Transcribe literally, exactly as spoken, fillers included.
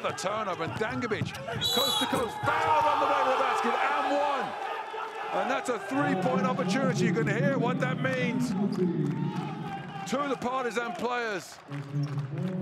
another turnover, and Dangubic, coast to coast, fouled on the way to the basket, and one. And that's a three-point opportunity. You can hear what that means. Two of the Partizan players